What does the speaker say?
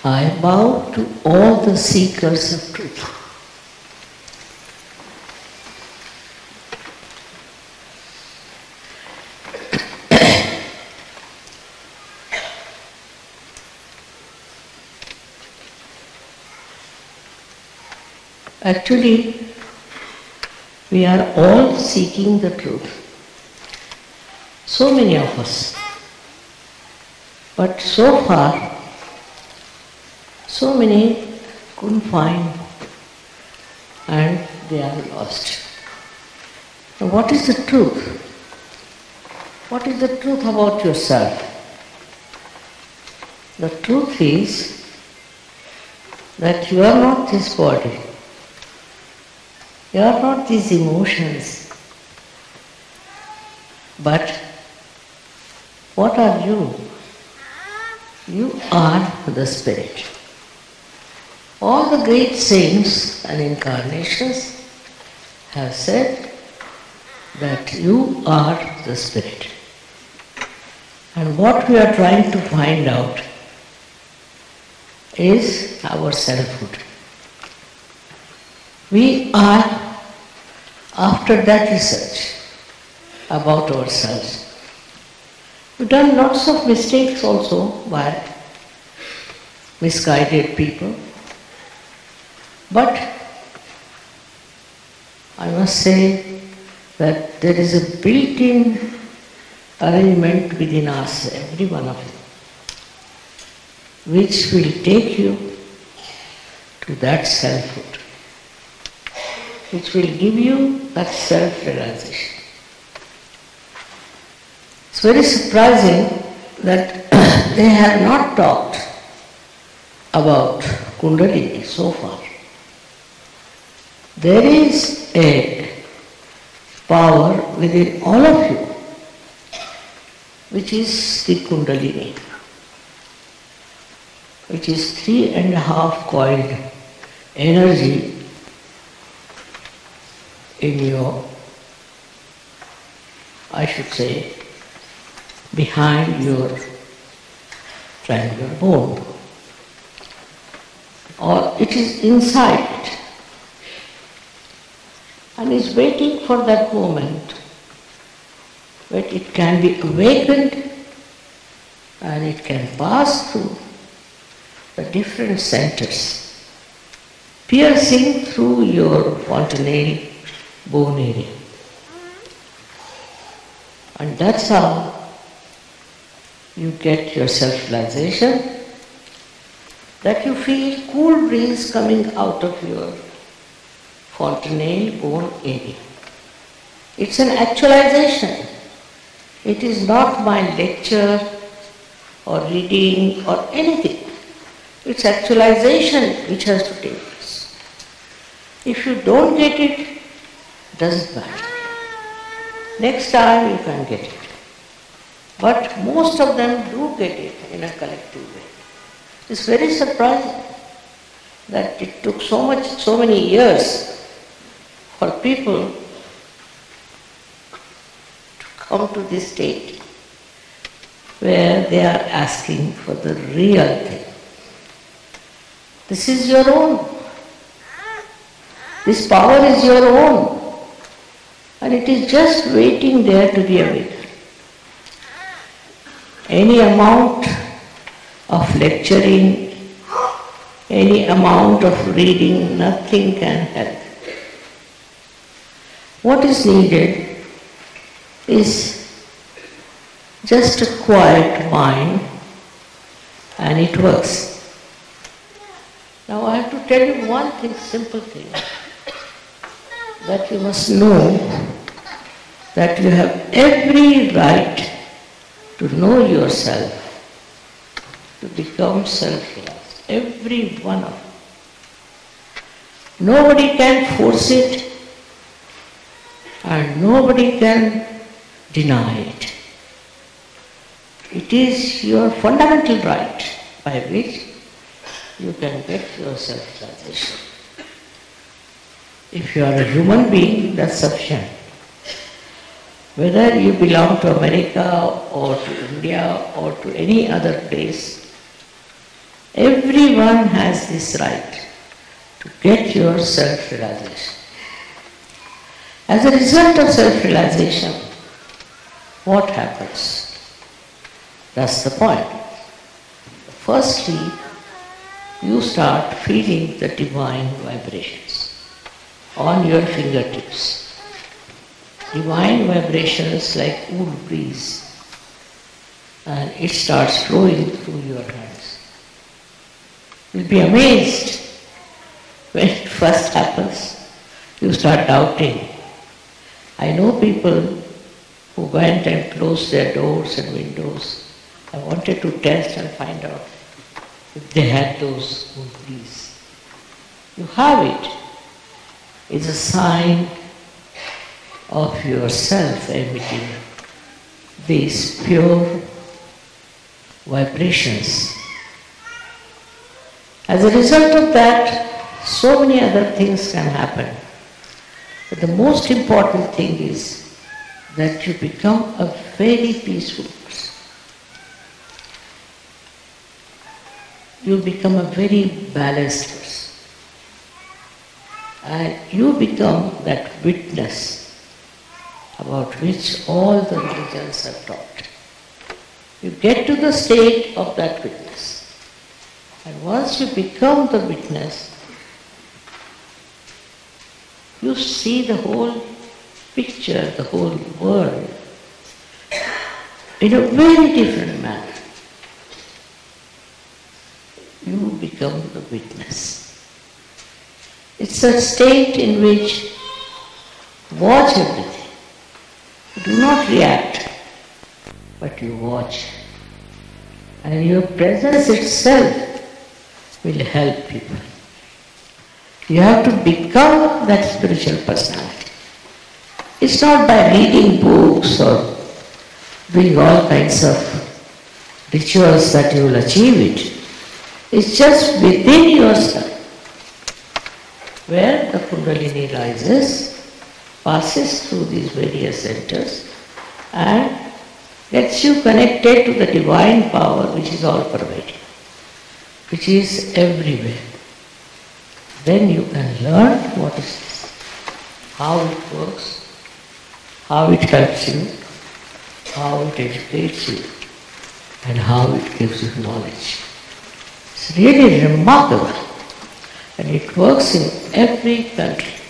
I bow to all the seekers of truth. Actually, we are all seeking the truth. So many of us. But so far, so many couldn't find and they are lost. Now, what is the truth? What is the truth about yourself? The truth is that you are not this body. You are not these emotions. But what are you? You are the Spirit. All the great saints and incarnations have said that you are the Spirit. And what we are trying to find out is our selfhood. We are after that research about ourselves. We've done lots of mistakes also by misguided people. But I must say that there is a built-in arrangement within us, every one of you, which will take you to that selfhood, which will give you that self-realization. It's very surprising that they have not talked about Kundalini so far. There is a power within all of you, which is the Kundalini, which is 3.5 coiled energy in your, I should say, behind your triangular bone, or it is inside it, and is waiting for that moment when it can be awakened and it can pass through the different centers, piercing through your fontanelle bone area. And that's how you get your self-realization, that you feel cool breeze coming out of your fontanelle bone area. It's an actualization. It is not my lecture or reading or anything. It's actualization which has to take place. If you don't get it, doesn't matter. Next time you can get it. But most of them do get it in a collective way. It's very surprising that it took so many years for people to come to this state where they are asking for the real thing. This is your own. This power is your own. And it is just waiting there to be awakened. Any amount of lecturing, any amount of reading, nothing can help. What is needed is just a quiet mind, and it works. Now I have to tell you one thing, simple thing, that you must know that you have every right to know yourself, to become self-realized, every one of you. Nobody can force it and nobody can deny it. It is your fundamental right by which you can get your self-realization. If you are a human being, that's sufficient. Whether you belong to America or to India or to any other place, Everyone has this right to get your self-realization. As a result of self-realization, what happens? That's the point. Firstly, you start feeling the divine vibrations on your fingertips. Divine vibrations like cool breeze, and it starts flowing through your hands. You'll be amazed when it first happens. You start doubting. I know people who went and closed their doors and windows. I wanted to test and find out if they had those cool breeze. You have it. It's a sign of yourself emitting these pure vibrations. As a result of that, so many other things can happen. But the most important thing is that you become a very peaceful person. You become a very balanced person. And you become that witness about which all the religions have taught. You get to the state of that witness. And once you become the witness, you see the whole picture, the whole world, in a very different manner. You become the witness. It's a state in which watch everything. Do not react, but you watch. And your presence itself will help people. You have to become that spiritual personality. It's not by reading books or doing all kinds of rituals that you will achieve it. It's just within yourself, where the Kundalini rises, passes through these various centers and gets you connected to the divine power which is all pervading, which is everywhere. Then you can learn what is this, how it works, how it helps you, how it educates you, and how it gives you knowledge. It's really remarkable, and it works in every country.